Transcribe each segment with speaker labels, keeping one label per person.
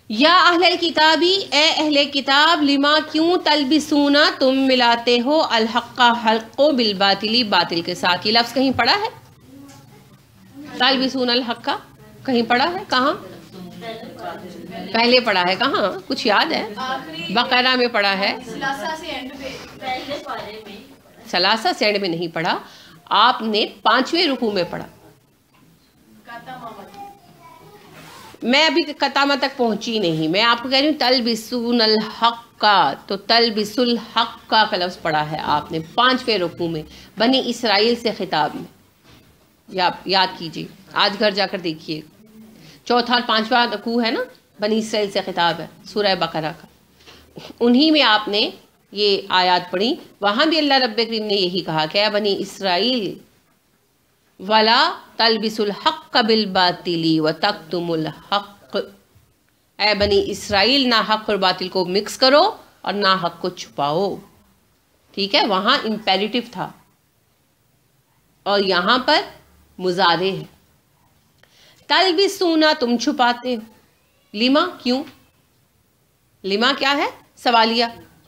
Speaker 1: یا اہل الکتابی، اے اہل کتاب، لما کیوں تلبسونا تم ملاتے ہو الحق حق کو بالباطلی باطل کے ساتھ. یہ لفظ کہیں پڑھا ہے؟ تلبسون الحق کہیں پڑھا ہے؟ کہاں پہلے پڑھا ہے؟ کہاں کچھ یاد ہے؟ بقرہ میں پڑھا ہے، ثلاثہ سے اینڈ میں نہیں پڑھا، آپ نے 5ویں رکوع میں پڑھا. میں ابھی قطامہ تک پہنچی نہیں، میں آپ کو کہہ رہی ہوں تلبسون الحق کا، تو تلبس الحق کا لفظ پڑھا ہے آپ نے 5ویں رکوع میں، بنی اسرائیل سے خطاب میں. یاد کیجیے، آج گھر جا کر دیکھیے، 4 اور 5واں رکوع ہے نا، بنی اسرائیل سے خطاب ہے سورہ بقرہ کا، انہی میں آپ نے یہ آیات پڑھی. وہاں بھی اللہ رب کریم نے یہی کہا کہ اے بنی اسرائیل وَلَا تَلْبِسُ الْحَقَّ بِالْبَاطِلِ وَتَكْتُمُ الْحَقَّ، اے بنی اسرائیل نہ حق اور باطل کو مکس کرو اور نہ حق کو چھپاؤ. ٹھیک ہے، وہاں امپیریٹو تھا اور یہاں پر مضارع ہے. تلبسونا تم چھپاتے ہو، لما کیوں، لما کیا ہے؟ سوالیہ،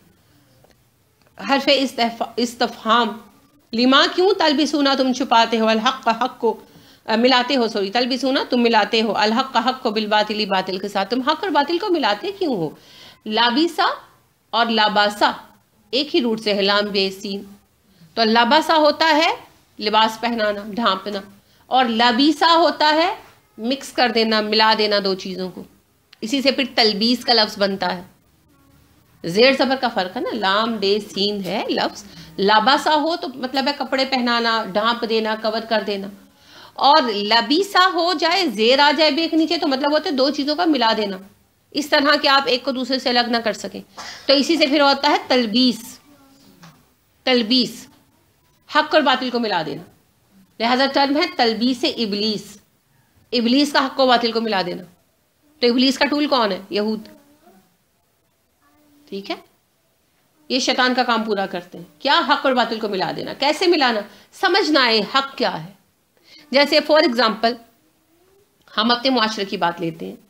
Speaker 1: حرف استفہام. لما کیوں تلبسونا تم چھپاتے ہو الحق حق کو ملاتے ہو، تلبسونا تم ملاتے ہو الحق حق کو بالباطلی باطل کے ساتھ. تم حق اور باطل کو ملاتے کیوں ہو؟ لابسا اور لاباسا ایک ہی روٹ سے ہے، لام بے سین. تو لاباسا ہوتا ہے لباس پہنانا، ڈھانپنا، اور لبیسا ہوتا ہے مکس کر دینا، ملا دینا دو چیزوں کو. اسی سے پھر تلبیس کا لفظ بنتا ہے. زیر زبر کا فرق ہے نا، لام بے سین ہے لفظ. لاباسا ہو تو مطلب ہے کپڑے پہنانا، ڈھانپ دینا، کور کر دینا، اور لبیسا ہو جائے، زیر آ جائے بے کے نیچے، تو مطلب ہوتا ہے دو چیزوں کا ملا دینا اس طرح کہ آپ ایک کو دوسرے سے الگ نہ کر سکیں. تو اسی سے پھر ہوتا ہے تلبیس. تلبیس حق اور باطل کو ملا دینا، لہذا ٹرم ہے تلبیس ابلیس. ابلیس کا حق و باطل کو ملا دینا. تو ابلیس کا ٹول کون ہے؟ یہود. ٹھیک ہے، یہ شیطان کا کام پورا کرتے ہیں. کیا؟ حق اور باطل کو ملا دینا. کیسے ملانا؟ سمجھنا ہے حق کیا ہے. جیسے فار ایگزامپل ہم اپنے معاشرے کی بات لیتے ہیں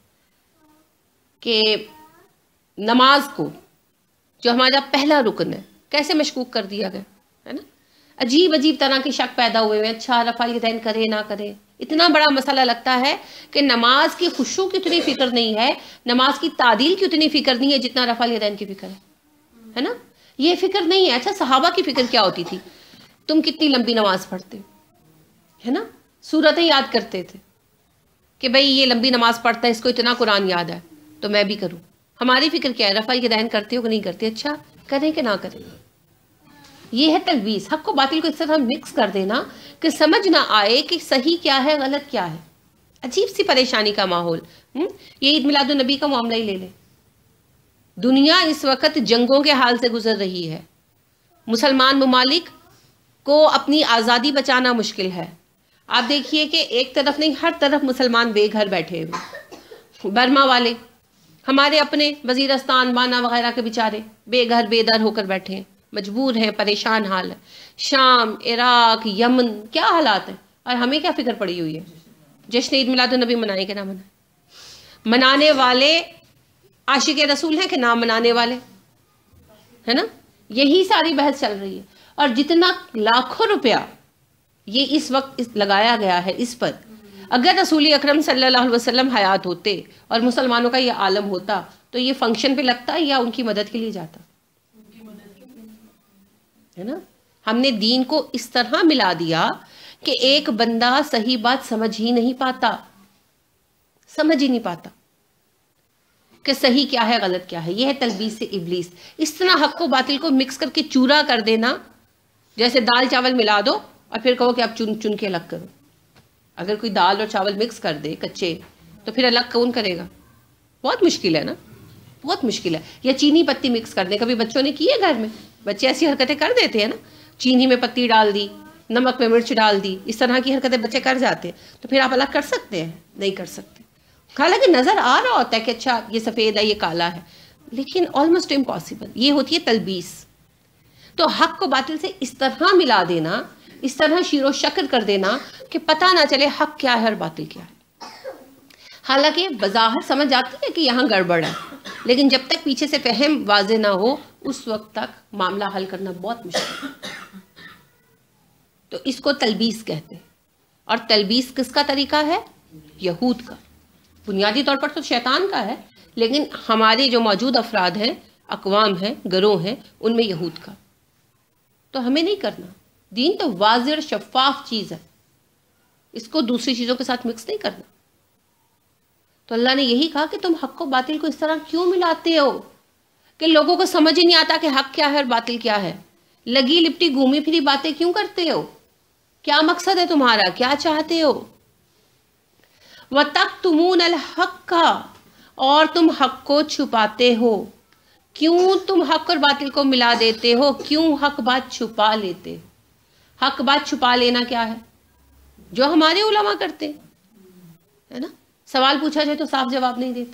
Speaker 1: کہ نماز کو جو ہمارا پہلا رکن ہے کیسے مشکوک کر دیا گیا ہے نا. عجیب عجیب طرح کے شک پیدا ہوئے ہیں. اچھا رفع الیدین کرے نہ کرے، اتنا بڑا مسئلہ لگتا ہے کہ نماز کی خشوع کی اتنی فکر نہیں ہے، نماز کی تعدیل کی اتنی فکر نہیں ہے جتنا رفع الیدین کی فکر ہے نا. یہ فکر نہیں ہے. اچھا صحابہ کی فکر کیا ہوتی تھی؟ تم کتنی لمبی نماز پڑھتے ہے نا، سورتیں یاد کرتے تھے کہ بھئی یہ لمبی نماز پڑھتا ہے، اس کو اتنا قرآن یاد ہے تو میں بھی کروں. ہماری فکر کیا ہے؟ رفع الیدین کرتے ہو کہ نہیں کرتے؟ اچھا کریں کہ نہ کریں. یہ ہے تلبیس، حق و باطل کو اس طرح مکس کر دینا کہ سمجھ نہ آئے کہ صحیح کیا ہے غلط کیا ہے. عجیب سی پریشانی کا ماحول. یہ عید میلاد النبی کا معاملہ ہی لے لیں. دنیا اس وقت جنگوں کے حال سے گزر رہی ہے، مسلمان ممالک کو اپنی آزادی بچانا مشکل ہے. آپ دیکھیے کہ ایک طرف نہیں، ہر طرف مسلمان بے گھر بیٹھے ہوئے. برما والے، ہمارے اپنے وزیرستان بانا وغیرہ کے بیچارے بے گھر بے در ہو کر بیٹھے ہیں، مجبور ہیں، پریشان حال ہے. شام، عراق، یمن، کیا حالات ہیں. اور ہمیں کیا فکر پڑی ہوئی ہے؟ جشن عید میلاد النبی منائیں کہ نہ منائیں؟ منانے والے عاشق رسول ہیں کہ نہ منانے والے، ہے نا. یہی ساری بحث چل رہی ہے. اور جتنا لاکھوں روپیہ یہ اس وقت لگایا گیا ہے اس پر، اگر رسول اکرم صلی اللہ علیہ وسلم حیات ہوتے اور مسلمانوں کا یہ عالم ہوتا تو یہ فنکشن پہ لگتا یا ان کی مدد کے لیے جاتا؟ ہے نا. ہم نے دین کو اس طرح ملا دیا کہ ایک بندہ صحیح بات سمجھ ہی نہیں پاتا، سمجھ ہی نہیں پاتا کہ صحیح کیا ہے غلط کیا ہے. یہ ہے تلبیس ابلیس. اس طرح حق و باطل کو مکس کر کے چورا کر دینا، جیسے دال چاول ملا دو اور پھر کہو کہ آپ چن چن کے الگ کرو. اگر کوئی دال اور چاول مکس کر دے کچے تو پھر الگ کون کرے گا؟ بہت مشکل ہے نا، بہت مشکل ہے. یا چینی پتی مکس کر دیں، کبھی بچوں نے کی ہے گھر میں؟ بچے ایسی حرکتیں کر دیتے ہیں نا، چینی میں پتی ڈال دی، نمک میں مرچ ڈال دی، اس طرح کی حرکتیں بچے کر جاتے ہیں. تو پھر آپ الگ کر سکتے ہیں؟ نہیں کر سکتے. حالانکہ نظر آ رہا ہوتا ہے کہ اچھا یہ سفید ہے یہ کالا ہے، لیکن آلموسٹ امپاسبل. یہ ہوتی ہے تلبیس. تو حق کو باطل سے اس طرح ملا دینا، اس طرح شیر و شکر کر دینا کہ پتہ نہ چلے حق کیا ہے اور باطل کیا ہے. حالانکہ بظاہر سمجھ آتی ہے کہ یہاں گڑبڑ ہے، لیکن جب تک پیچھے سے فہم واضح نہ ہو اس وقت تک معاملہ حل کرنا بہت مشکل ہے۔ تو اس کو تلبیس کہتے ہیں، اور تلبیس کس کا طریقہ ہے؟ یہود کا۔ بنیادی طور پر تو شیطان کا ہے، لیکن ہمارے جو موجود افراد ہیں، اقوام ہیں، گروہ ہیں، ان میں یہود کا۔ تو ہمیں نہیں کرنا، دین تو واضح اور شفاف چیز ہے، اس کو دوسری چیزوں کے ساتھ مکس نہیں کرنا۔ تو اللہ نے یہی کہا کہ تم حق کو باطل کو اس طرح کیوں ملاتے ہو کہ لوگوں کو سمجھ ہی نہیں آتا کہ حق کیا ہے اور باطل کیا ہے؟ لگی لپٹی گھومی پھری باتیں کیوں کرتے ہو؟ کیا مقصد ہے تمہارا؟ کیا چاہتے ہو؟ وَتَكْتُمُونَ الْحَقَّ، اور تم حق کو چھپاتے ہو۔ کیوں تم حق اور باطل کو ملا دیتے ہو؟ کیوں حق بات چھپا لیتے ہو؟ حق بات چھپا لینا کیا ہے؟ جو ہمارے علماء کرتے ہیں، ہے نا، سوال پوچھا جائے تو صاف جواب نہیں دیتے۔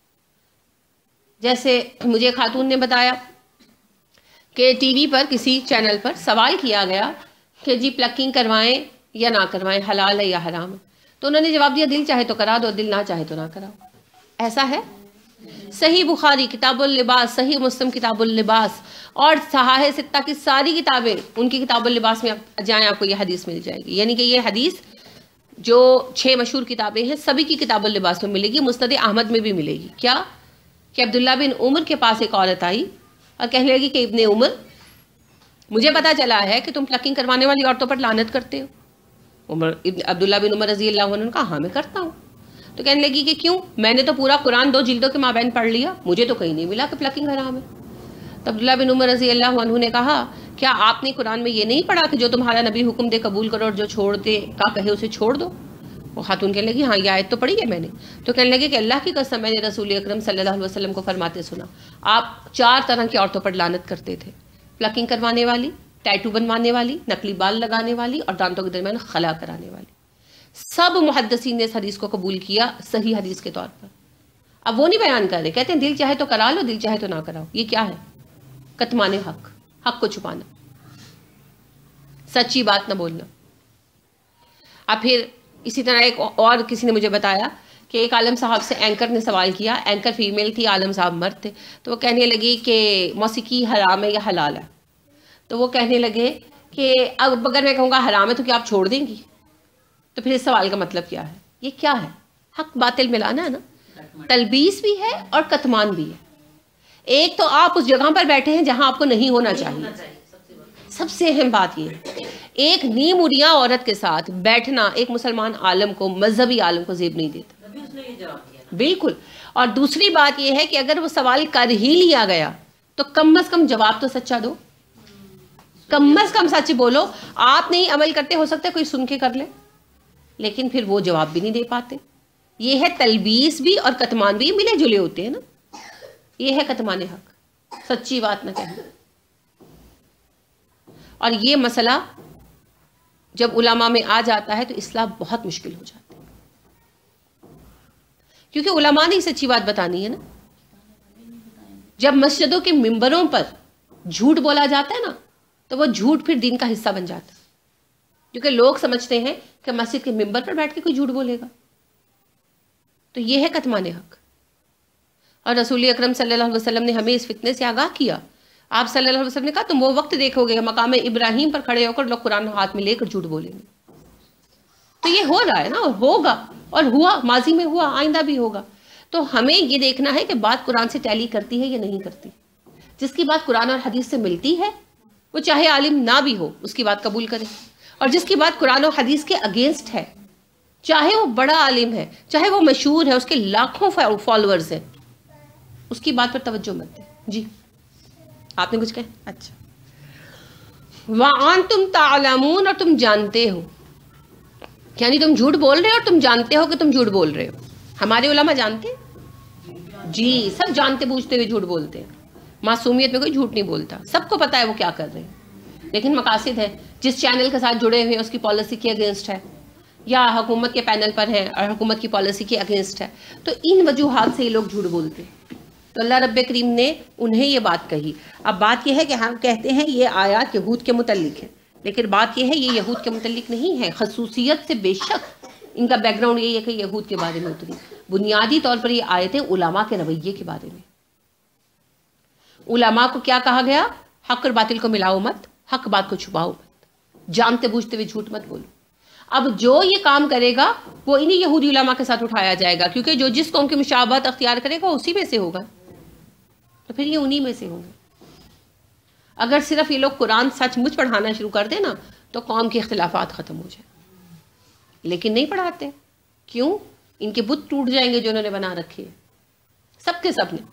Speaker 1: جیسے مجھے خاتون نے بتایا کہ ٹی وی پر کسی چینل پر سوال کیا گیا کہ جی پلکنگ کروائیں یا نہ کروائیں، حلال ہے یا حرام ہے؟ تو انہوں نے جواب دیا دل چاہے تو کرا دو، دل نہ چاہے تو نہ کراؤ۔ ایسا ہے؟ صحیح بخاری کتاب اللباس، صحیح مسلم کتاب اللباس، اور صحاح ستہ کی ساری کتابیں، ان کی کتاب اللباس میں آپ جائیں آپ کو یہ حدیث مل جائے گی۔ یعنی کہ یہ حدیث جو 6 مشہور کتابیں ہیں سبھی کی کتاب اللباس میں ملے گی، مسند احمد میں بھی ملے گی۔ کیا کہ عبداللہ بن عمر کے پاس ایک عورت آئی اور کہنے لگی کہ ابن عمر، مجھے پتا چلا ہے کہ تم پلکنگ کروانے والی عورتوں پر لعنت کرتے ہو۔ عبداللہ بن عمر رضی اللہ عنہ نے کہا ہاں میں کرتا ہوں۔ تو کہنے لگی کہ کیوں؟ میں نے تو پورا قرآن 2 جلدوں کے مابین پڑھ لیا، مجھے تو کہیں نہیں ملا کہ پلکنگ حرام ہے۔ تو عبداللہ بن عمر رضی اللہ عنہ نے کہا کیا آپ نے قرآن میں یہ نہیں پڑھا کہ جو تمہارا نبی حکم دے قبول کرو اور جو چھوڑ دے کا کہے اسے چھوڑ دو؟ وہ خاتون کہنے لگی ہاں یہ آیت تو پڑھی ہے میں نے۔ تو کہنے لگے کہ اللہ کی قسم میں نے رسول اکرم صلی اللہ علیہ وسلم کو فرماتے سنا آپ 4 طرح کی عورتوں پر لعنت کرتے تھے، پلکنگ کروانے والی، ٹیٹو بنوانے والی، نقلی بال لگانے والی، اور دانتوں کے درمیان خلا کرانے والی۔ سب محدثین نے اس حدیث کو قبول کیا صحیح حدیث کے طور پر۔ اب وہ نہیں بیان کر رہے، کہتے ہیں دل چاہے تو کرا لو، دل چاہے تو نہ کراؤ۔ یہ کیا ہے؟ کتمان حق، حق کو چھپانا، سچی بات نہ بولنا۔ اب پھر اسی طرح ایک اور کسی نے مجھے بتایا کہ ایک عالم صاحب سے اینکر نے سوال کیا، اینکر فیمیل تھی، عالم صاحب مرد تھے، تو وہ کہنے لگی کہ موسیقی حرام ہے یا حلال ہے؟ تو وہ کہنے لگے کہ اب اگر میں کہوں گا حرام ہے تو کیا آپ چھوڑ دیں گی؟ تو پھر اس سوال کا مطلب کیا ہے؟ یہ کیا ہے؟ حق باطل ملانا ہے نا، تلبیس بھی ہے اور کتمان بھی ہے۔ ایک تو آپ اس جگہ پر بیٹھے ہیں جہاں آپ کو نہیں ہونا چاہیے، سب سے اہم بات یہ ہے ایک نیم اڑیاں عورت کے ساتھ بیٹھنا ایک مسلمان عالم کو، مذہبی عالم کو زیب نہیں دیتا، بالکل۔ اور دوسری بات یہ ہے کہ اگر وہ سوال کر ہی لیا گیا تو کم از کم جواب تو سچا دو، کم از کم سچ بولو۔ آپ نہیں عمل کرتے، ہو سکتا ہے کوئی سن کے کر لے، لیکن پھر وہ جواب بھی نہیں دے پاتے۔ یہ ہے تلبیس بھی اور کتمان بھی، ملے جلے ہوتے ہیں نا۔ یہ ہے کتمان حق، سچی بات نہ کہنا۔ اور یہ مسئلہ جب علماء میں آ جاتا ہے تو اصلاح بہت مشکل ہو جاتی ہے، کیونکہ علماء نے سچی بات بتانی ہے نا۔ جب مسجدوں کے ممبروں پر جھوٹ بولا جاتا ہے نا تو وہ جھوٹ پھر دین کا حصہ بن جاتا ہے، کیونکہ لوگ سمجھتے ہیں کہ مسجد کے ممبر پر بیٹھ کے کوئی جھوٹ بولے گا۔ تو یہ ہے کتمان حق۔ اور رسول اکرم صلی اللہ علیہ وسلم نے ہمیں اس فتنے سے آگاہ کیا۔ آپ صلی اللہ علیہ وسلم نے کہا تم وہ وقت دیکھو گے مقام ابراہیم پر کھڑے ہو کر لوگ قرآن ہاتھ میں لے کر جھوٹ بولیں گے۔ تو یہ ہو رہا ہے نا، اور ہوگا، اور ہوا، ماضی میں ہوا، آئندہ بھی ہوگا۔ تو ہمیں یہ دیکھنا ہے کہ بات قرآن سے ٹیلی کرتی ہے یا نہیں کرتی۔ جس کی بات قرآن اور حدیث سے ملتی ہے وہ چاہے عالم نہ بھی ہو اس کی بات قبول کرے، اور جس کی بات قرآن و حدیث کے اگینسٹ ہے، چاہے وہ بڑا عالم ہے، چاہے وہ مشہور ہے، اس کے لاکھوں فالوورز ہیں، اس کی بات پر توجہ مت دیں۔ جی آپ نے کچھ کہا؟ اچھا، وَأَنْتُمْ تَعْلَمُونَ، اور تم جانتے ہو، یعنی تم جھوٹ بول رہے ہو اور تم جانتے ہو کہ تم جھوٹ بول رہے ہو۔ ہمارے علماء جانتے ہیں؟ جی، سب جانتے بوجھتے ہوئے جھوٹ بولتے ہیں۔ معصومیت میں کوئی جھوٹ نہیں بولتا، سب کو پتا ہے وہ کیا کر رہے ہیں، لیکن مقاصد ہے جس چینل کے ساتھ جڑے ہوئے ہیں اس کی پالیسی کے اگینسٹ ہے، یا حکومت کے پینل پر ہیں اور حکومت کی پالیسی کے اگینسٹ ہے، تو ان وجوہات سے یہ لوگ جھوٹ بولتے ہیں۔ تو اللہ رب کریم نے انہیں یہ بات کہی۔ اب بات یہ ہے کہ ہم کہتے ہیں یہ آیات یہود کے متعلق ہے، لیکن بات یہ ہے یہ یہود کے متعلق نہیں ہے، خصوصیت سے بے شک ان کا بیک گراؤنڈ یہی ہے کہ یہود کے بارے میں اتری۔ بنیادی طور پر یہ آیتیں علماء کے رویے کے بارے میں. علماء کو کیا کہا گیا؟ حق اور باطل کو ملاؤ مت، حق بات کو چھپاؤ مت، جانتے بوجھتے ہوئے جھوٹ مت بولو. اب جو یہ کام کرے گا وہ انہی یہودی علماء کے ساتھ اٹھایا جائے گا، کیونکہ جو جس قوم کی مشابہت اختیار کرے گا اسی میں سے ہوگا، تو پھر یہ انہی میں سے ہوں گے. اگر صرف یہ لوگ قرآن سچ مچ پڑھانا شروع کر دیں نا تو قوم کے اختلافات ختم ہو جائیں، لیکن نہیں پڑھاتے. کیوں؟ ان کے بت ٹوٹ جائیں گے جو انہوں نے بنا رکھے سب کے سب نے.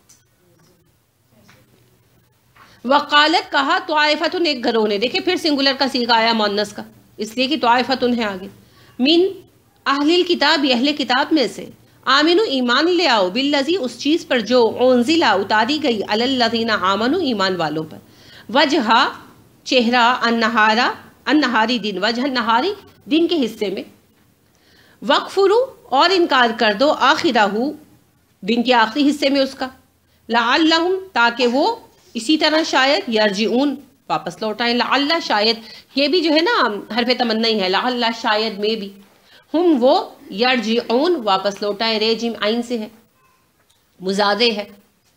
Speaker 1: وقالت کہا طائفتن ایک گروہ نے، دیکھیں پھر سنگولر کا صیغہ آیا مؤنث کا، اس لیے کہ طائفتن ہے آگے. من اہل الکتاب، اہل کتاب میں سے، آمنو ایمان لے آؤ، بالذی اس چیز پر جو انزل اتاری گئی، علی الذین آمنو ایمان والوں پر، وجہ چہرہ، النہاری دن، وجہ النہاری دن کے حصے میں، وقفرو اور انکار کر دو، آخرہ دن کے آخری حصے میں اس کا، لعلہم تاکہ وہ اسی طرح شاید یرجعون واپس لوٹائیں. لعل شاید، یہ بھی جو ہے نا حرف تمنا ہی ہے، لعل شاید میں بھی، ہم وہ یرجعون واپس لوٹائیں، ریجم عین سے ہے، مزادے ہے.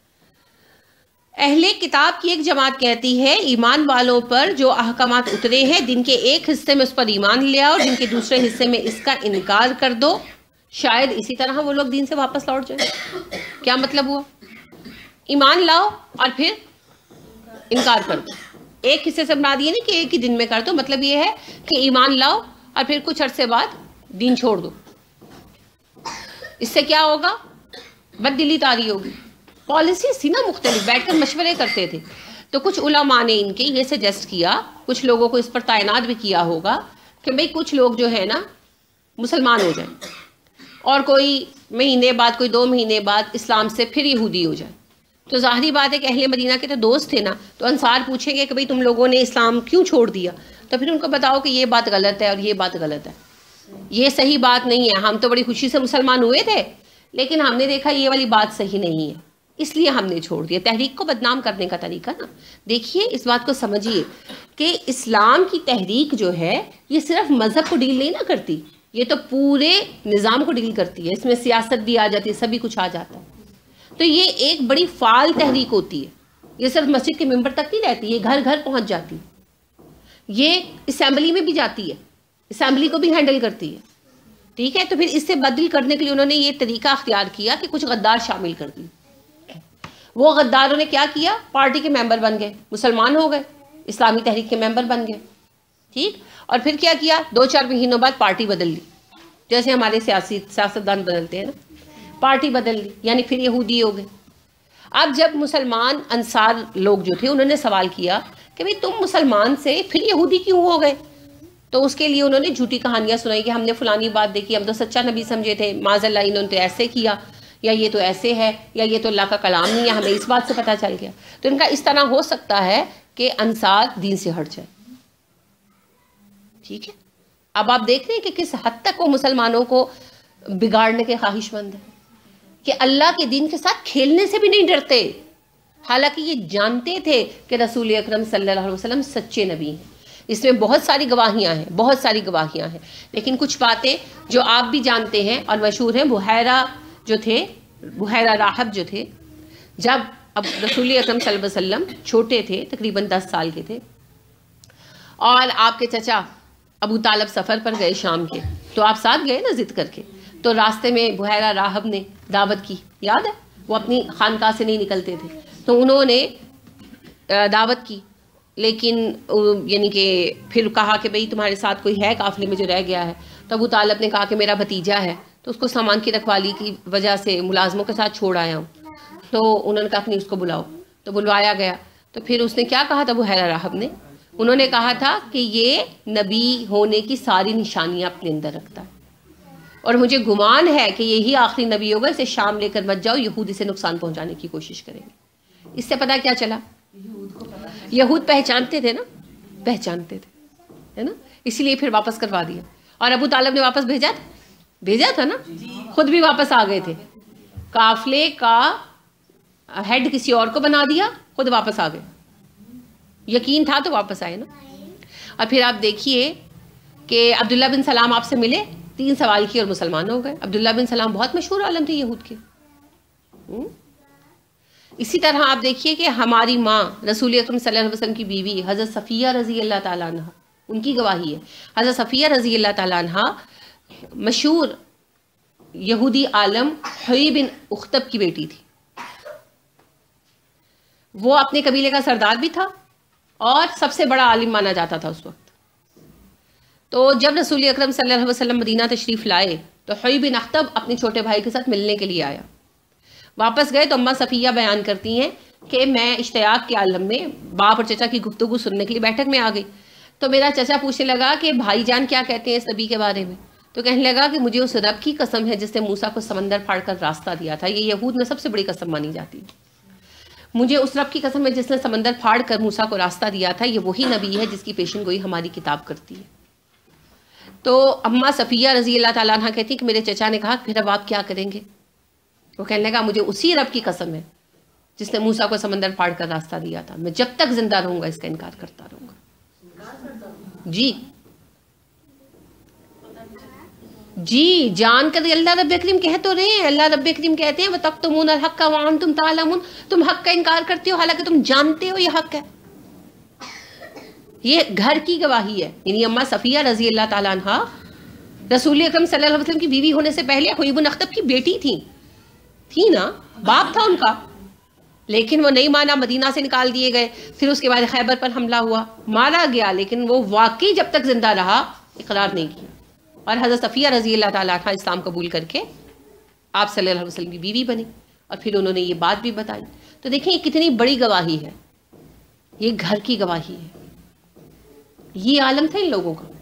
Speaker 1: اہل کتاب کی ایک جماعت کہتی ہے ایمان والوں پر جو احکامات اترے ہیں دن کے ایک حصے میں اس پر ایمان لے آؤ، دن کے دوسرے حصے میں اس کا انکار کر دو، شاید اسی طرح وہ لوگ دین سے واپس لوٹ جائیں. کیا مطلب ہوا؟ ایمان لاؤ اور پھر انکار کر دو. ایک حصے سے بنا دیے نا کہ ایک ہی دن میں کر دو، مطلب یہ ہے کہ ایمان لاؤ اور پھر کچھ عرصے بعد دین چھوڑ دو. اس سے کیا ہوگا؟ بد دلی طاری ہوگی. پالیسیز تھی نا مختلف، بیٹھ کر مشورے کرتے تھے. تو کچھ علماء نے ان کے یہ سجیسٹ کیا، کچھ لوگوں کو اس پر تعینات بھی کیا ہوگا کہ بھئی کچھ لوگ جو ہے نا مسلمان ہو جائیں اور کوئی مہینے بعد، کوئی 2 مہینے بعد اسلام سے پھر یہودی ہو جائیں. تو ظاہری بات ہے کہ اہل مدینہ کے تو دوست تھے نا، تو انصار پوچھیں گے کہ بھئی تم لوگوں نے اسلام کیوں چھوڑ دیا؟ تو پھر ان کو بتاؤ کہ یہ بات غلط ہے اور یہ بات غلط ہے، یہ صحیح بات نہیں ہے. ہم تو بڑی خوشی سے مسلمان ہوئے تھے لیکن ہم نے دیکھا یہ والی بات صحیح نہیں ہے، اس لیے ہم نے چھوڑ دیا. تحریک کو بدنام کرنے کا طریقہ نا. دیکھیے اس بات کو سمجھیے کہ اسلام کی تحریک جو ہے یہ صرف مذہب کو ڈیل نہیں نہ کرتی، یہ تو پورے نظام کو ڈیل کرتی ہے. اس میں سیاست بھی آ جاتی ہے، سبھی کچھ آ جاتا ہے. تو یہ ایک بڑی فعال تحریک ہوتی ہے. یہ صرف مسجد کے ممبر تک نہیں رہتی، یہ گھر گھر پہنچ جاتی ہے. یہ اسمبلی میں بھی جاتی ہے، اسمبلی کو بھی ہینڈل کرتی ہے. ٹھیک ہے، تو پھر اس سے بدل کرنے کے لیے انہوں نے یہ طریقہ اختیار کیا کہ کچھ غدار شامل کر دی. وہ غداروں نے کیا کیا؟ پارٹی کے ممبر بن گئے، مسلمان ہو گئے، اسلامی تحریک کے ممبر بن گئے. ٹھیک، اور پھر کیا کیا؟ 2-4 مہینوں بعد پارٹی بدل لی، جیسے ہمارے سیاستدان بدلتے ہیں نا، پارٹی بدل لی، یعنی پھر یہودی ہو گئے. اب جب مسلمان انصار لوگ جو تھے انہوں نے سوال کیا کہ بھئی تم مسلمان سے پھر یہودی کیوں ہو گئے؟ تو اس کے لیے انہوں نے جھوٹی کہانیاں سنائی کہ ہم نے فلانی بات دیکھی، ہم تو سچا نبی سمجھے تھے، معاذ اللہ انہوں نے تو ایسے کیا، یا یہ تو ایسے ہے، یا یہ تو اللہ کا کلام نہیں ہے، ہمیں اس بات سے پتہ چل گیا. تو ان کا اس طرح ہو سکتا ہے کہ انصار دین سے ہٹ جائے. ٹھیک ہے، اب آپ دیکھ رہے ہیں کہ کس حد تک وہ مسلمانوں کو بگاڑنے کے خواہش مند ہے، کہ اللہ کے دین کے ساتھ کھیلنے سے بھی نہیں ڈرتے، حالانکہ یہ جانتے تھے کہ رسول اکرم صلی اللہ علیہ وسلم سچے نبی ہیں. اس میں بہت ساری گواہیاں ہیں، بہت ساری گواہیاں ہیں، لیکن کچھ باتیں جو آپ بھی جانتے ہیں اور مشہور ہیں. بحیرہ جو تھے، بحیرہ راہب جو تھے، جب اب رسول اکرم صلی اللہ علیہ وسلم چھوٹے تھے، تقریباً 10 سال کے تھے، اور آپ کے چچا ابو طالب سفر پر گئے شام کے، تو آپ ساتھ گئے نا ضد کر کے. تو راستے میں بحیرہ راہب نے دعوت کی، یاد ہے؟ وہ اپنی خانقاہ سے نہیں نکلتے تھے، تو انہوں نے دعوت کی، لیکن یعنی کہ پھر کہا کہ بھئی تمہارے ساتھ کوئی ہے قافلے میں جو رہ گیا ہے؟ تو ابو طالب نے کہا کہ میرا بھتیجا ہے، تو اس کو سامان کی رکھوالی کی وجہ سے ملازموں کے ساتھ چھوڑ آیا ہوں. تو انہوں نے کہا اپنی اس کو بلاؤ، تو بلوایا گیا. تو پھر اس نے کیا کہا تھا بحیرہ راہب نے؟ انہوں نے کہا تھا کہ یہ نبی ہونے کی ساری نشانیاں اپنے اندر رکھتا ہے، اور مجھے گمان ہے کہ یہی آخری نبی ہوگا، اسے شام لے کر مت جاؤ، یہودی سے نقصان پہنچانے کی کوشش کریں گے. اس سے پتہ کیا چلا؟ یہود پہچانتے تھے نا، پہچانتے تھے، ہے نا، اسی لیے پھر واپس کروا دیا. اور ابو طالب نے واپس بھیجا تھا نا، خود بھی واپس آ گئے تھے. قافلے کا ہیڈ کسی اور کو بنا دیا، خود واپس آ گئے. یقین تھا تو واپس آئے نا. اور پھر آپ دیکھیے کہ عبداللہ بن سلام آپ سے ملے 3 سوال کیے اور مسلمان ہو گئے. عبداللہ بن سلام بہت مشہور عالم تھے یہود کے. اسی طرح آپ دیکھیے کہ ہماری ماں رسول اکرم صلی اللہ علیہ وسلم کی بیوی حضرت صفیہ رضی اللہ تعالیٰ عنہ، ان کی گواہی ہے. حضرت صفیہ رضی اللہ تعالیٰ عنہ مشہور یہودی عالم حیی بن اخطب کی بیٹی تھی. وہ اپنے قبیلے کا سردار بھی تھا اور سب سے بڑا عالم مانا جاتا تھا اس وقت. تو جب رسول اکرم صلی اللہ علیہ وسلم مدینہ تشریف لائے تو حیی بن اخطب اپنے چھوٹے بھائی کے ساتھ ملنے کے لیے آیا. واپس گئے تو اماں صفیہ بیان کرتی ہیں کہ میں اشتیاق کے عالم میں باپ اور چچا کی گفتگو سننے کے لیے بیٹھک میں آ گئی. تو میرا چچا پوچھنے لگا کہ بھائی جان کیا کہتے ہیں اس نبی کے بارے میں. تو کہنے لگا کہ مجھے اس رب کی قسم ہے جس نے موسیٰ کو سمندر پھاڑ کر راستہ دیا تھا. یہ یہود میں سب سے بڑی قسم مانی جاتی ہے. مجھے اس رب کی قسم ہے جس نے سمندر پھاڑ کر موسیٰ کو راستہ دیا تھا. یہ وہی نبی ہے جس کی پیشن گوئی ہماری کتاب کرتی ہے. تو اماں صفیہ رضی اللہ تعالیٰ عنہ کہتی کہ میرے چچا نے کہا پھر اب آپ کیا کریں گے. وہ کہنے لگا مجھے اسی رب کی قسم ہے جس نے موسیٰ کو سمندر پھاڑ کر راستہ دیا تھا. میں جب تک زندہ رہوں گا اس کا انکار کرتا رہوں گا. جی جان کر اللہ رب کریم کہہ تو رہے ہیں. اللہ رب کریم کہتے ہیں وَتَكْتُمُونَ الْحَقَّ وَأَنْتُمْ تَعْلَمُونَ. تم حق کا انکار کرتے ہو حالانکہ تم جانتے ہو یہ حق ہے. یہ گھر کی گواہی ہے. یعنی اماں صفیہ رضی اللہ تعالیٰ عنہ رسول اکرم صلی اللہ علیہ وسلم کی بیوی ہونے سے پہلے حیی بن اخطب کی بیٹی تھی نا، باپ تھا ان کا، لیکن وہ نہیں مانا، مدینہ سے نکال دیے گئے. پھر اس کے بعد خیبر پر حملہ ہوا، مارا گیا، لیکن وہ واقعی جب تک زندہ رہا اقرار نہیں کیا. اور حضرت صفیہ رضی اللہ تعالیٰ عنہ اسلام قبول کر کے آپ صلی اللہ علیہ وسلم کی بیوی بنی اور پھر انہوں نے یہ بات بھی بتائی. تو دیکھیں یہ کتنی بڑی گواہی ہے. یہ گھر کی گواہی ہے. یہ عالم تھا ان لوگوں کا.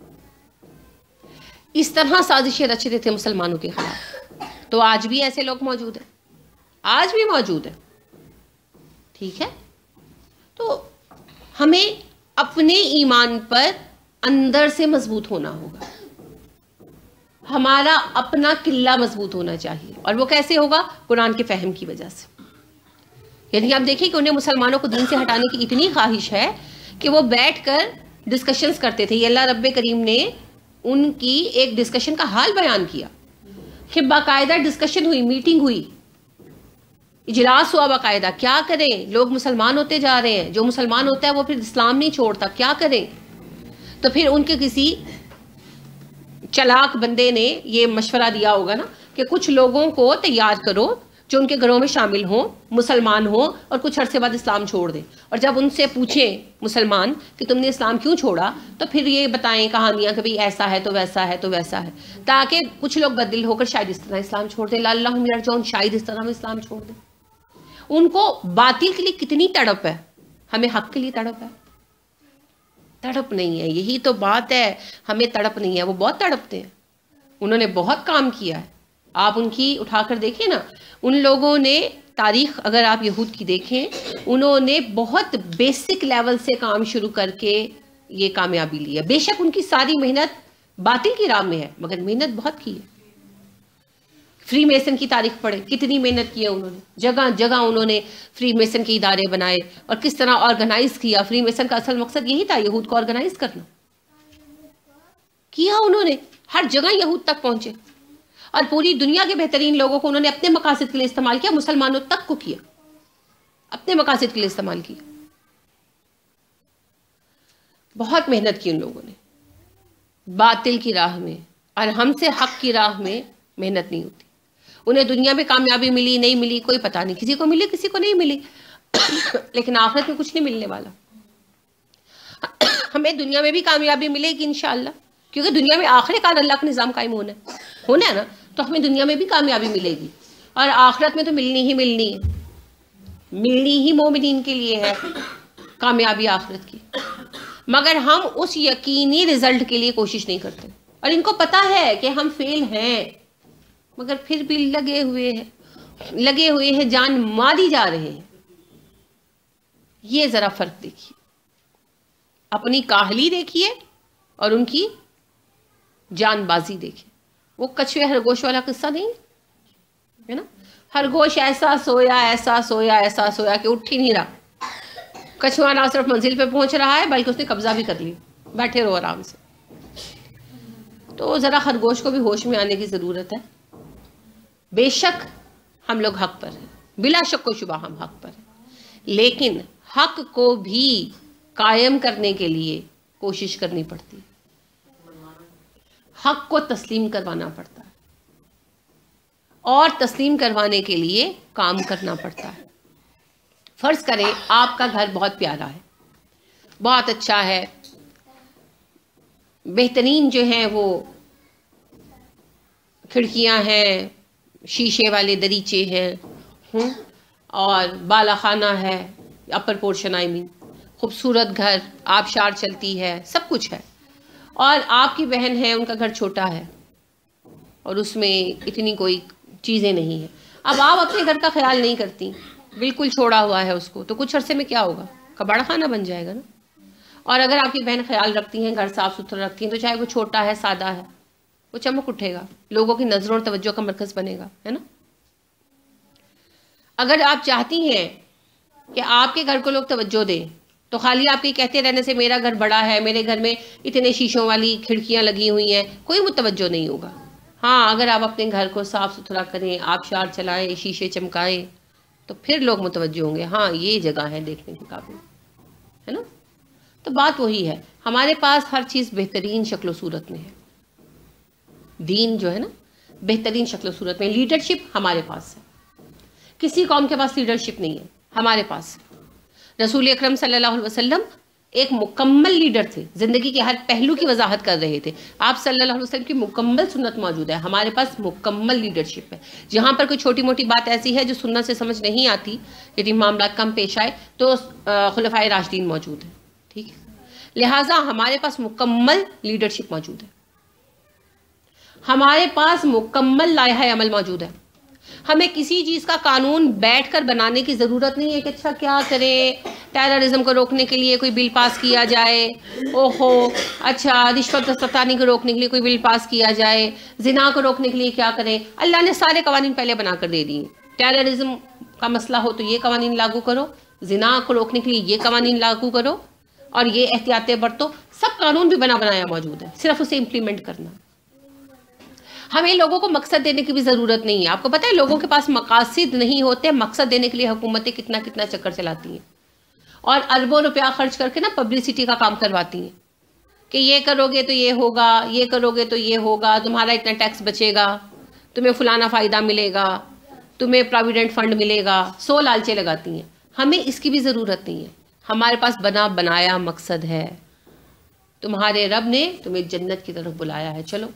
Speaker 1: اس طرح سازشیں رچ رہے تھے مسلمانوں کے خلاف. تو آج بھی ایسے لوگ موجود ہیں، آج بھی موجود ہیں. ٹھیک ہے، تو ہمیں اپنے ایمان پر اندر سے مضبوط ہونا ہوگا. ہمارا اپنا قلعہ مضبوط ہونا چاہیے. اور وہ کیسے ہوگا؟ قرآن کے فہم کی وجہ سے. یعنی آپ دیکھیں کہ انہیں مسلمانوں کو دین سے ہٹانے کی اتنی خواہش ہے کہ وہ بیٹھ کر ڈسکشنز کرتے تھے. یہ اللہ رب کریم نے ان کی ایک ڈسکشن کا حال بیان کیا کہ باقاعدہ ڈسکشن ہوئی، میٹنگ ہوئی، اجلاس ہوا باقاعدہ. کیا کریں؟ لوگ مسلمان ہوتے جا رہے ہیں، جو مسلمان ہوتا ہے وہ پھر اسلام نہیں چھوڑتا، کیا کریں؟ تو پھر ان کے کسی چلاک بندے نے یہ مشورہ دیا ہوگا نا کہ کچھ لوگوں کو تیار کرو جو ان کے گھروں میں شامل ہوں، مسلمان ہوں اور کچھ عرصے بعد اسلام چھوڑ دیں. اور جب ان سے پوچھیں مسلمان کہ تم نے اسلام کیوں چھوڑا تو پھر یہ بتائیں کہانیاں کہ بھئی ایسا ہے تو ویسا ہے تو ویسا ہے، تاکہ کچھ لوگ بدل ہو کر شاید اس طرح اسلام چھوڑ دیں. لعلہم یرجعون، شاید اس طرح ہم اسلام چھوڑ دیں. ان کو باطل کے لیے کتنی تڑپ ہے، ہمیں حق کے لیے تڑپ ہے؟ تڑپ نہیں ہے. یہی تو بات ہے، ہمیں تڑپ نہیں ہے. وہ بہت تڑپتے ہیں، انہوں نے بہت کام کیا ہے. آپ ان کی اٹھا کر دیکھیں نا، ان لوگوں نے تاریخ اگر آپ یہود کی دیکھیں، انہوں نے بہت بیسک لیول سے کام شروع کر کے یہ کامیابی لی ہے. بے شک ان کی ساری محنت باطل کی راہ میں ہے، مگر محنت بہت کی ہے. فری میسن کی تاریخ پڑھیں، کتنی محنت کی ہے انہوں نے. جگہ جگہ انہوں نے فری میسن کے ادارے بنائے اور کس طرح آرگنائز کیا. فری میسن کا اصل مقصد یہی تھا، یہود کو آرگنائز کرنا. کیا انہوں نے، ہر جگہ یہود تک پہنچے اور پوری دنیا کے بہترین لوگوں کو انہوں نے اپنے مقاصد کے لیے استعمال کیا. مسلمانوں تک کو کیا، اپنے مقاصد کے لیے استعمال کیا. بہت محنت کی ان لوگوں نے باطل کی راہ میں، اور ہم سے حق کی راہ میں محنت نہیں ہوتی. انہیں دنیا میں کامیابی ملی نہیں ملی کوئی پتہ نہیں، کسی کو ملی کسی کو نہیں ملی، لیکن آخرت میں کچھ نہیں ملنے والا. ہمیں دنیا میں بھی کامیابی ملے گی انشاءاللہ، کیونکہ دنیا میں آخر کار اللہ کا نظام قائم ہونا ہے نا. تو ہمیں دنیا میں بھی کامیابی ملے گی اور آخرت میں تو ملنی ہے. ملنی ہی مومنین کے لیے ہے کامیابی آخرت کی. مگر ہم اس یقینی رزلٹ کے لیے کوشش نہیں کرتے، اور ان کو پتا ہے کہ ہم فیل ہیں، مگر پھر بھی لگے ہوئے ہیں، جان ماری جا رہے ہیں. یہ ذرا فرق دیکھیے، اپنی کاہلی دیکھیے اور ان کی جان بازی دیکھیے. وہ کچھوے خرگوش والا قصہ نہیں ہے نا؟ خرگوش ایسا سویا کہ اٹھ ہی نہیں رہا. کچھوا نہ صرف منزل پہ پہنچ رہا ہے بلکہ اس نے قبضہ بھی کر لی. بیٹھے رہو آرام سے. تو ذرا خرگوش کو بھی ہوش میں آنے کی ضرورت ہے. بے شک ہم لوگ حق پر ہیں، بلا شک و شبہ ہم حق پر ہیں، لیکن حق کو بھی قائم کرنے کے لیے کوشش کرنی پڑتی ہے، حق کو تسلیم کروانا پڑتا ہے، اور تسلیم کروانے کے لیے کام کرنا پڑتا ہے. فرض کریں آپ کا گھر بہت پیارا ہے، بہت اچھا ہے، بہترین جو ہیں وہ کھڑکیاں ہیں، شیشے والے دریچے ہیں، اور بالا خانہ ہے، اپر پورشن خوبصورت گھر، آبشار چلتی ہے، سب کچھ ہے، اور آپ کی بہن ہے، ان کا گھر چھوٹا ہے اور اس میں اتنی کوئی چیزیں نہیں ہیں. اب آپ اپنے گھر کا خیال نہیں کرتی، بالکل چھوڑا ہوا ہے اس کو، تو کچھ عرصے میں کیا ہوگا؟ کباڑا خانہ بن جائے گا نا. اور اگر آپ کی بہن خیال رکھتی ہیں، گھر صاف ستھرا رکھتی ہیں، تو چاہے وہ چھوٹا ہے، سادہ ہے، وہ چمک اٹھے گا، لوگوں کی نظروں اور توجہ کا مرکز بنے گا، ہے نا. اگر آپ چاہتی ہیں کہ آپ کے گھر کو لوگ توجہ دیں، تو خالی آپ کے کہتے رہنے سے میرا گھر بڑا ہے، میرے گھر میں اتنے شیشوں والی کھڑکیاں لگی ہوئی ہیں، کوئی متوجہ نہیں ہوگا. ہاں، اگر آپ اپنے گھر کو صاف ستھرا کریں، آبشار چلائیں، شیشے چمکائیں، تو پھر لوگ متوجہ ہوں گے، ہاں یہ جگہ ہے دیکھنے کے قابل، ہے نا. تو بات وہی ہے، ہمارے پاس ہر چیز بہترین شکل و صورت میں ہے. دین جو ہے نا بہترین شکل و صورت میں، لیڈرشپ ہمارے پاس ہے. کسی قوم کے پاس لیڈرشپ نہیں ہے، ہمارے پاس. رسول اکرم صلی اللہ علیہ وسلم ایک مکمل لیڈر تھے، زندگی کے ہر پہلو کی وضاحت کر رہے تھے. آپ صلی اللہ علیہ وسلم کی مکمل سنت موجود ہے، ہمارے پاس مکمل لیڈرشپ ہے. جہاں پر کوئی چھوٹی موٹی بات ایسی ہے جو سنت سے سمجھ نہیں آتی، یعنی معاملات کم پیش آئے، تو خلفائے راشدین موجود ہیں. ٹھیک ہے، لہٰذا ہمارے پاس مکمل لیڈرشپ موجود ہے، ہمارے پاس مکمل لائحہ عمل موجود ہے. ہمیں کسی چیز کا قانون بیٹھ کر بنانے کی ضرورت نہیں ہے کہ اچھا کیا کریں، ٹیررزم کو روکنے کے لیے کوئی بل پاس کیا جائے، اوہو اچھا رشوت ستانی کو روکنے کے لیے کوئی بل پاس کیا جائے، زنا کو روکنے کے لیے کیا کریں. اللہ نے سارے قوانین پہلے بنا کر دے دیے. ٹیررزم کا مسئلہ ہو تو یہ قوانین لاگو کرو، زنا کو روکنے کے لیے یہ قوانین لاگو کرو، اور یہ احتیاطیں برتو. سب قانون بھی بنا بنایا موجود ہے، صرف اسے امپلیمنٹ کرنا. ہمیں لوگوں کو مقصد دینے کی بھی ضرورت نہیں ہے. آپ کو پتہ ہے لوگوں کے پاس مقاصد نہیں ہوتے، مقصد دینے کے لیے حکومتیں کتنا کتنا چکر چلاتی ہیں، اور اربوں روپیہ خرچ کر کے نا پبلسٹی کا کام کرواتی ہیں کہ یہ کرو گے تو یہ ہوگا، یہ کرو گے تو یہ ہوگا، تمہارا اتنا ٹیکس بچے گا، تمہیں فلانا فائدہ ملے گا، تمہیں پراویڈنٹ فنڈ ملے گا. 100 لالچیں لگاتی ہیں. ہمیں اس کی بھی ضرورت نہیں ہے. ہمارے پاس بنا بنایا مقصد ہے. تمہارے رب نے تمہیں جنت کی طرف بلایا ہے، چلو.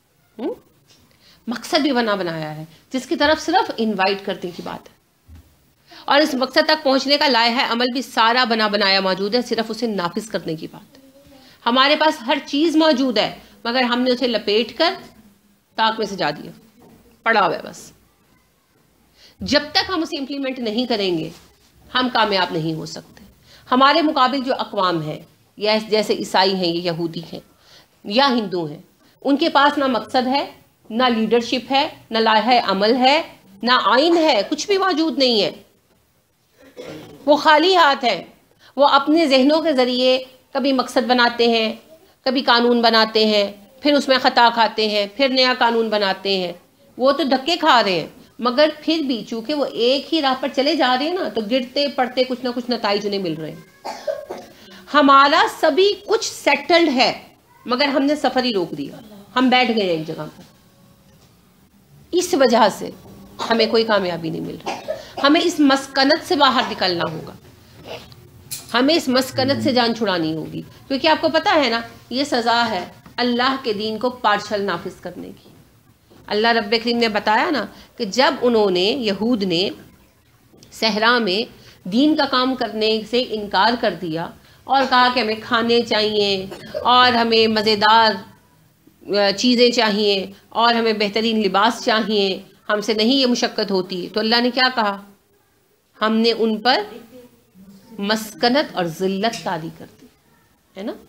Speaker 1: مقصد بھی بنا بنایا ہے جس کی طرف صرف انوائٹ کرنے کی بات ہے، اور اس مقصد تک پہنچنے کا لائحہ عمل بھی سارا بنا بنایا موجود ہے، صرف اسے نافذ کرنے کی بات ہے. ہمارے پاس ہر چیز موجود ہے، مگر ہم نے اسے لپیٹ کر تاک میں سجا دیا، پڑا ہوا ہے بس. جب تک ہم اسے امپلیمنٹ نہیں کریں گے ہم کامیاب نہیں ہو سکتے. ہمارے مقابل جو اقوام ہیں، یا جیسے عیسائی ہیں، یا یہودی ہیں، یا ہندو ہیں، ان کے پاس نہ مقصد ہے، نہ لیڈرشپ ہے، نہ لائحہ عمل ہے، نہ آئین ہے، کچھ بھی موجود نہیں ہے. وہ خالی ہاتھ ہیں. وہ اپنے ذہنوں کے ذریعے کبھی مقصد بناتے ہیں، کبھی قانون بناتے ہیں، پھر اس میں خطا کھاتے ہیں، پھر نیا قانون بناتے ہیں. وہ تو دھکے کھا رہے ہیں، مگر پھر بھی چونکہ وہ ایک ہی راہ پر چلے جا رہے ہیں نا، تو گرتے پڑتے کچھ نہ کچھ نتائج انہیں مل رہے ہیں. ہمارا سبھی کچھ سیٹلڈ ہے، مگر ہم نے سفر ہی روک دیا، ہم بیٹھ گئے ایک جگہ پر. اس وجہ سے ہمیں کوئی کامیابی نہیں مل رہی. ہمیں اس مسکنت سے باہر نکلنا ہوگا، ہمیں اس مسکنت سے جان چھڑانی ہوگی، کیونکہ آپ کو پتا ہے نا یہ سزا ہے اللہ کے دین کو پارشل نافذ کرنے کی. اللہ رب کریم نے بتایا نا کہ جب انہوں نے، یہود نے صحرا میں دین کا کام کرنے سے انکار کر دیا اور کہا کہ ہمیں کھانے چاہیے اور ہمیں مزیدار چیزیں چاہیے اور ہمیں بہترین لباس چاہیے، ہم سے نہیں یہ مشقت ہوتی، تو اللہ نے کیا کہا؟ ہم نے ان پر مسکنت اور ذلت طاری کر دی، ہے نا.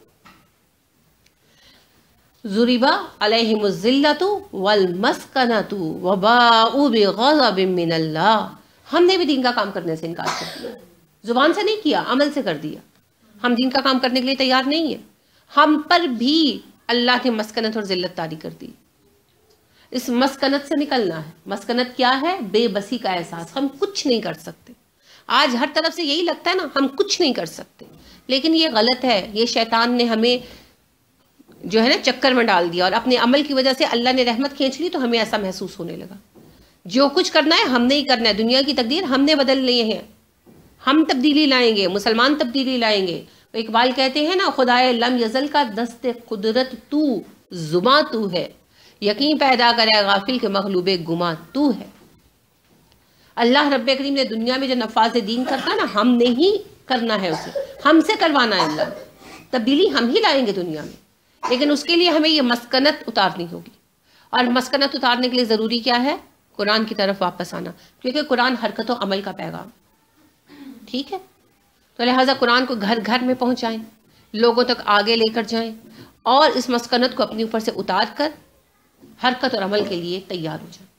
Speaker 1: ضرب علیہم الذلۃ والمسکنۃ وباؤوا بغضب من اللہ. ہم نے بھی دین کا کام کرنے سے انکار کر دیا، زبان سے نہیں کیا، عمل سے کر دیا. ہم دین کا کام کرنے کے لیے تیار نہیں ہیں. ہم پر بھی اللہ نے مسکنت اور ذلت طاری کر دی. اس مسکنت سے نکلنا ہے. مسکنت کیا ہے؟ بے بسی کا احساس. ہم کچھ نہیں کر سکتے. آج ہر طرف سے یہی لگتا ہے نا ہم کچھ نہیں کر سکتے, لیکن یہ غلط ہے. یہ شیطان نے ہمیں جو ہے نا چکر میں ڈال دیا, اور اپنے عمل کی وجہ سے اللہ نے رحمت کھینچ لی تو ہمیں ایسا محسوس ہونے لگا. جو کچھ کرنا ہے ہم نے ہی کرنا ہے. دنیا کی تقدیر ہم نے بدل لی ہے. ہم تبدیلی لائیں گے, مسلمان تبدیلی لائیں گے. اقبال کہتے ہیں نا, خدائے لم یزل کا دست قدرت تو, زباں تو ہے, یقین پیدا کرے غافل کے مغلوب گماں تو ہے. اللہ رب کریم نے دنیا میں جو نفاذ دین کرتا ہے نا, ہم نے ہی کرنا ہے اسے, ہم سے کروانا ہے. اللہ تبدیلی ہم ہی لائیں گے دنیا میں, لیکن اس کے لیے ہمیں یہ مسکنت اتارنی ہوگی. اور مسکنت اتارنے کے لیے ضروری کیا ہے؟ قرآن کی طرف واپس آنا, کیونکہ قرآن حرکت و عمل کا پیغام. ٹھیک ہے, تو لہٰذا قرآن کو گھر گھر میں پہنچائیں, لوگوں تک آگے لے کر جائیں, اور اس مسکنت کو اپنے اوپر سے اتار کر حرکت اور عمل کے لیے تیار ہو جائیں.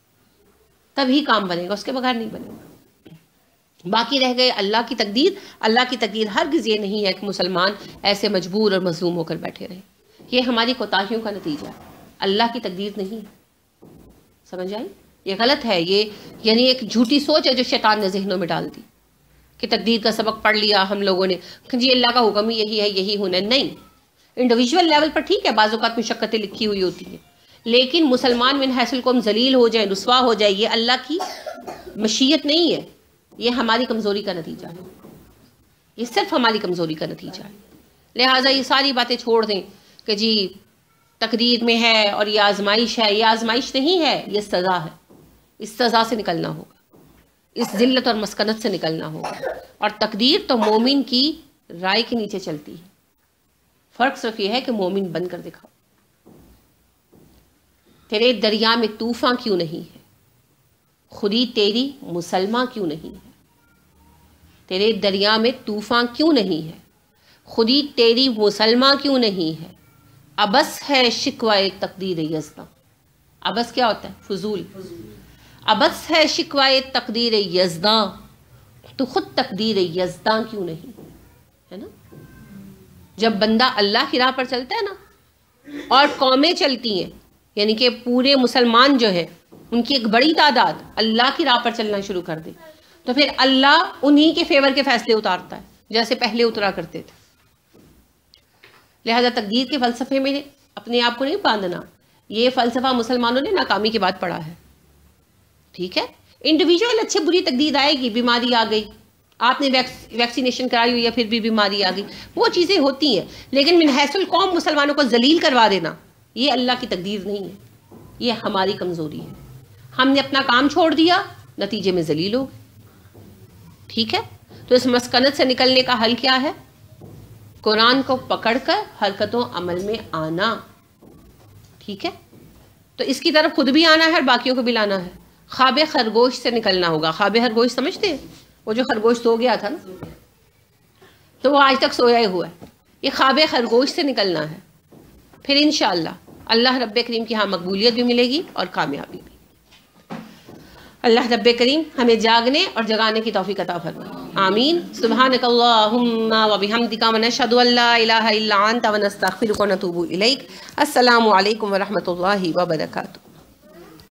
Speaker 1: تبھی کام بنے گا, اس کے بغیر نہیں بنے گا. باقی رہ گئے اللہ کی تقدیر. اللہ کی تقدیر ہرگز یہ نہیں ہے کہ مسلمان ایسے مجبور اور مظلوم ہو کر بیٹھے رہیں. یہ ہماری کوتاہیوں کا نتیجہ ہے, اللہ کی تقدیر نہیں ہے. سمجھ آئی؟ یہ غلط ہے. یہ یعنی ایک جھوٹی سوچ ہے جو شیطان نے ذہنوں میں ڈال دی کہ تقدیر کا سبق پڑھ لیا ہم لوگوں نے, جی اللہ کا حکم یہی ہے, یہی ہونا ہے. نہیں, انڈیویجول لیول پر ٹھیک ہے بعض اوقات مشقتیں لکھی ہوئی ہوتی ہیں, لیکن مسلمان من حیث القوم ذلیل ہو جائے, رسوا ہو جائے, یہ اللہ کی مشیت نہیں ہے. یہ ہماری کمزوری کا نتیجہ ہے. یہ صرف ہماری کمزوری کا نتیجہ ہے. لہٰذا یہ ساری باتیں چھوڑ دیں کہ جی تقدیر میں ہے اور یہ آزمائش ہے. یہ آزمائش نہیں ہے, یہ سزا ہے. اس سزا سے نکلنا ہوگا, اس ذلت اور مسکنت سے نکلنا ہوگا. اور تقدیر تو مومن کی رائے کے نیچے چلتی ہے. فرق صرف یہ ہے کہ مومن بن کر دکھاؤ. تیرے دریا میں طوفان کیوں نہیں ہے, خودی تیری مسلمان کیوں نہیں ہے. تیرے دریا میں طوفان کیوں نہیں ہے, خودی تیری مسلمان کیوں نہیں ہے. ابس ہے شکوائے تقدیر یزداں. ابس کیا ہوتا ہے؟ فضول. ابس ہے شکوائے تقدیر یزداں, تو خود تقدیر یزداں کیوں نہیں ہے نا. جب بندہ اللہ کی راہ پر چلتا ہے نا, اور قومیں چلتی ہیں, یعنی کہ پورے مسلمان جو ہے ان کی ایک بڑی تعداد اللہ کی راہ پر چلنا شروع کر دے, تو پھر اللہ انہی کے فیور کے فیصلے اتارتا ہے جیسے پہلے اترا کرتے تھے. لہذا تقدیر کے فلسفے میں اپنے آپ کو نہیں باندھنا. یہ فلسفہ مسلمانوں نے ناکامی کے بعد پڑھا ہے. ٹھیک ہے, انڈیویجول اچھے بری تقدیر آئے گی, بیماری آ گئی, آپ نے ویکسینیشن کرائی ہوئی یا پھر بھی بیماری آ گئی, وہ چیزیں ہوتی ہیں. لیکن من حیث القوم مسلمانوں کو ذلیل کروا دینا, یہ اللہ کی تقدیر نہیں ہے, یہ ہماری کمزوری ہے. ہم نے اپنا کام چھوڑ دیا, نتیجے میں ذلیل ہو گئے. ٹھیک ہے, تو اس مسکنت سے نکلنے کا حل کیا ہے؟ قرآن کو پکڑ کر حرکت و عمل میں آنا. ٹھیک ہے, تو اس کی طرف خود بھی آنا ہے اور باقیوں کو بھی لانا ہے. خواب خرگوش سے نکلنا ہوگا. خواب خرگوش سمجھتے ہیں؟ وہ جو خرگوش سو گیا تھا نا, تو وہ آج تک سویا ہی ہوا ہے. یہ خواب خرگوش سے نکلنا ہے. پھر انشاءاللہ اللہ رب کریم کی ہاں مقبولیت بھی ملے گی اور کامیابی بھی. اللہ رب کریم ہمیں جاگنے اور جگانے کی توفیق عطا فرمائے. آمین. سبحانک اللہم و بحمدک ونشہد ان لا الہ الا انت ونستغفرک ونتوب الیک. السلام علیکم ورحمۃ اللہ وبرکاتہ.